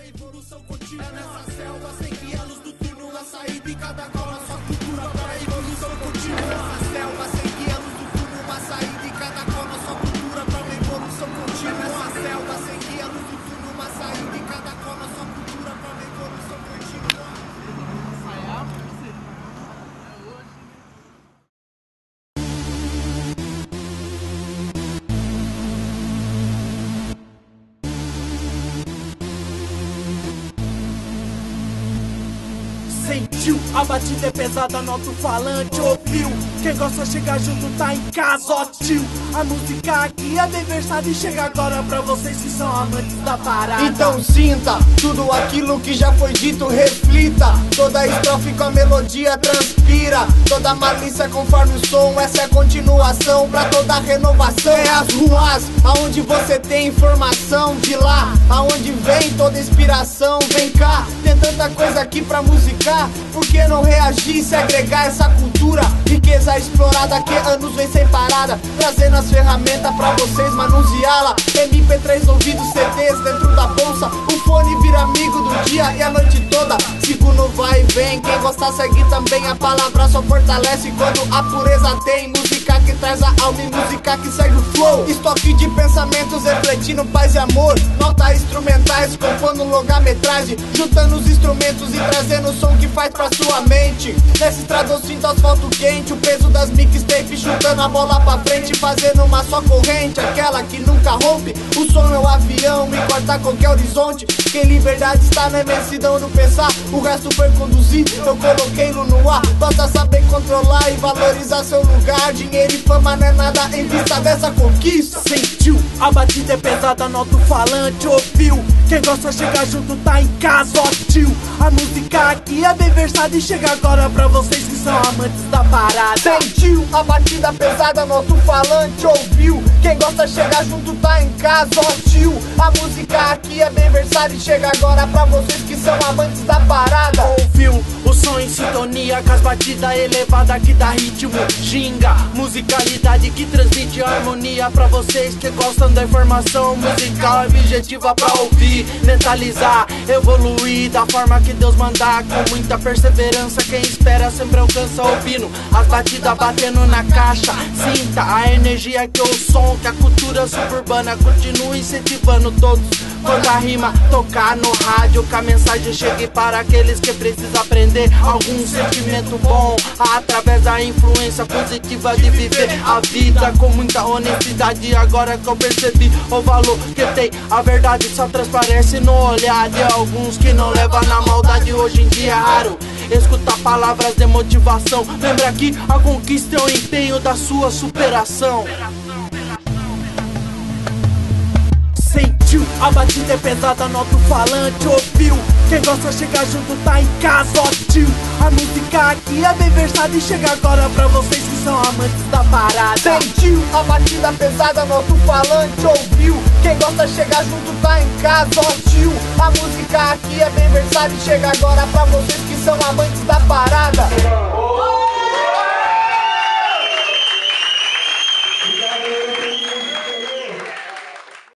uma evolução contínua. É nessa selva sem que a luz do túnel, a saída e cada qual na sua cultura pra evolução contínua. Nessa selva sem que a luz do túnel, a saída e cada qual na sua cultura pra uma evolução contínua. É nessa selva sem que a luz do túnel, a saída e cada qual na sua cultura pra uma evolução contínua. Sentiu, a batida é pesada no alto-falante, ouviu? Quem gosta chega junto, tá em casa, ó tio. A música aqui é bem versada e chega agora pra vocês que são amantes da parada. Então sinta tudo aquilo que já foi dito, reflita. Toda estrofe com a melodia transpira. Toda malícia conforme o som, essa é a continuação pra toda renovação. É as ruas, aonde você tem informação. De lá, aonde vem toda inspiração. Vem cá, tem tanta coisa aqui pra musicar. Por que não reagir e se agregar essa cultura? Riqueza explorada que anos vem sem parada, trazendo as ferramentas pra vocês manuseá-la. MP3 ouvidos, CDs dentro da bolsa. O fone vira amigo do dia e a noite toda. Sigo no vai e vem, quem gostar segue também. A palavra só fortalece quando a pureza tem. Música que traz a alma e música que segue o flow. Estoque de pensamentos refletindo paz e amor. Notas instrumentais compondo longa-metragem, juntando os instrumentos e trazendo o som que faz pra sua mente. Nessa estrada eu sinto asfalto quente, o peso das mixtapes chutando a bola pra frente, fazendo uma só corrente, aquela que nunca rompe. O som é o avião e corta qualquer horizonte. Quem liberdade está na imensidão do pensar, o resto foi conduzir, eu coloquei-lo no ar. Basta saber controlar e valorizar seu lugar. Dinheiro e fama não é nada em vista dessa conquista. Sentiu, a batida é pesada no alto-falante, ouviu? Quem gosta chega junto, tá em casa, ó tio. A música aqui é bem versada e chega agora pra vocês que são amantes da parada. Sentiu, a batida pesada no alto-falante, ouviu? Quem gosta chega junto, tá em casa, ó tio. A música aqui é bem versada e chega agora pra vocês que são amantes da parada. Ouviu? O som em sintonia com as batidas elevadas que dá ritmo, ginga. Musicalidade que transmite harmonia pra vocês que gostam da informação musical objetiva pra ouvir, mentalizar, evoluir da forma que Deus mandar. Com muita perseverança, quem espera sempre alcança ouvindo as batidas batendo na caixa. Sinta a energia que o som, que a cultura suburbana continua incentivando todos. Quando a rima tocar no rádio, que a mensagem chegue para aqueles que precisam aprender algum sentimento bom, através da influência positiva de viver a vida com muita honestidade. Agora que eu percebi o valor que tem, a verdade só transparece no olhar de alguns que não levam na maldade. Hoje em dia é raro escutar palavras de motivação. Lembra que a conquista é o empenho da sua superação. Sentiu, a batida é pesada no alto-falante, ouviu? Quem gosta chega junto, tá em casa, ó tio. A música aqui é bem versada e chega agora pra vocês que são amantes da parada. Sentiu, a batida pesada no alto-falante, ouviu? Quem gosta chega junto, tá em casa, ó tio. A música aqui é bem versada e chega agora pra vocês que são amantes da parada.